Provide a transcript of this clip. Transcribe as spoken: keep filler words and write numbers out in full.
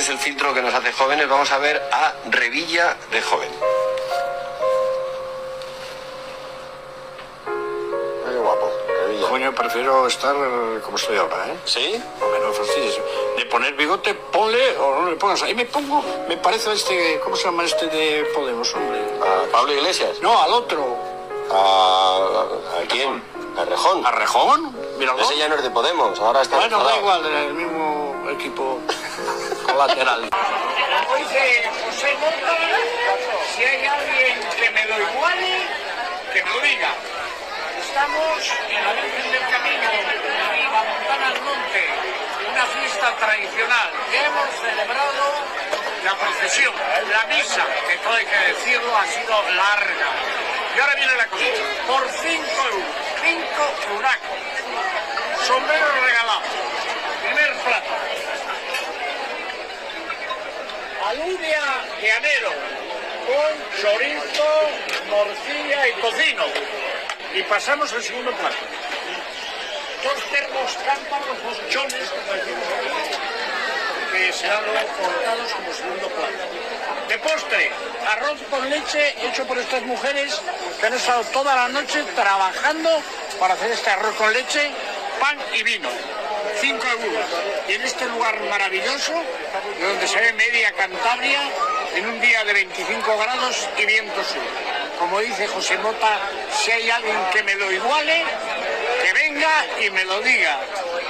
es el filtro que nos hace jóvenes. Vamos a ver a Revilla de joven. Qué guapo, Revilla. Coño, prefiero estar como estoy ahora, ¿eh? ¿Sí? No me lo fastidies. De poner bigote, ponle o no le pongas. Ahí me pongo, me parece a este, ¿cómo se llama este de Podemos, hombre? ¿A Pablo Iglesias? No, al otro. ¿A, a quién? ¿A Rejón? ¿A Rejón? Míralo. Ese ya no es de Podemos, ahora está Bueno, da enfadado. igual, el mismo equipo colateral. Oye, José Mota, si hay alguien que me lo iguale, que me lo diga. Estamos en la Virgen del Camino, en la Montana al Monte, una fiesta tradicional. Ya hemos celebrado la procesión, la misa, que todo hay que decirlo, ha sido larga. Y ahora viene la cosita, por cinco euros, cinco euracos, sombrero regalado, primer plato. Alubia de anero, con chorizo, morcilla y tocino. Y pasamos al segundo plato. Dos termos cámpanos, dos chones, como decimos aquí, que serán luego cortados como segundo plato. De postre, arroz con leche hecho por estas mujeres que han estado toda la noche trabajando para hacer este arroz con leche, pan y vino. cinco euros. Y en este lugar maravilloso, de donde se ve media Cantabria, en un día de veinticinco grados y viento sur. Como dice José Mota, si hay alguien que me lo iguale, que venga y me lo diga.